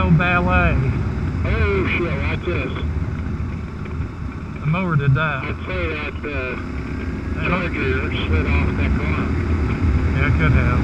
no ballet. Oh shit, watch this. The mower did that. I'd say that charger slid off that corner. Yeah, it could have.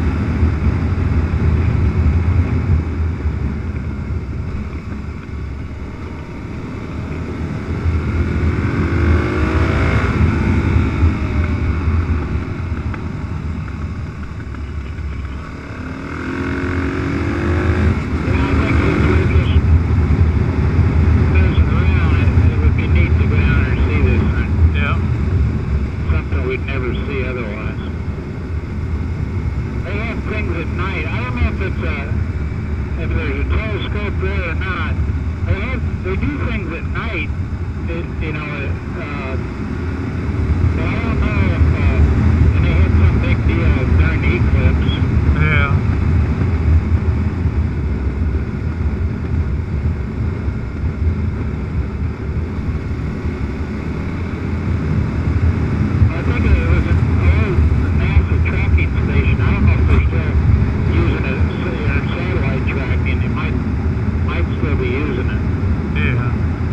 If there's a telescope there or not, they do things at night, you know, but I don't know if, and they had some big deal during the eclipse. Yeah. I think it was an old NASA tracking station. I don't know if they're still using it. Satellite tracking, it might still be using it. Yeah.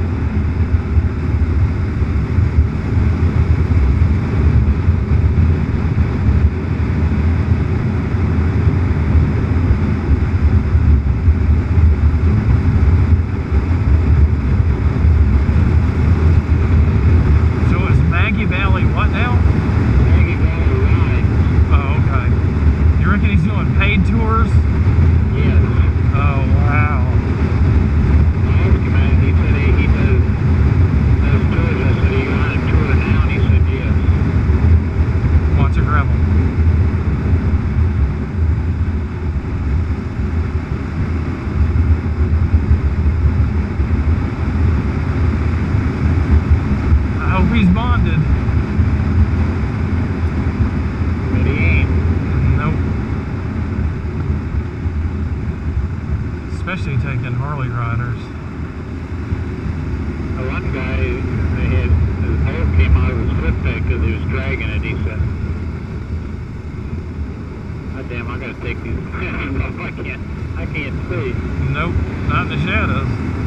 So is Maggie Valley what now? Maggie Valley rides. Oh, okay. You reckon he's doing paid tours? Yes. Oh, wow. I asked him, and he said he does tours. I said, are you on a tour now? And he said, yes. Watch it gravel. I hope he's bonded. But he ain't. Nope. Especially taking Harley riders. The one guy, his boat came out of his foot peg because he was dragging it. He said, "God damn, I gotta take these off. I can't see." Nope, not in the shadows.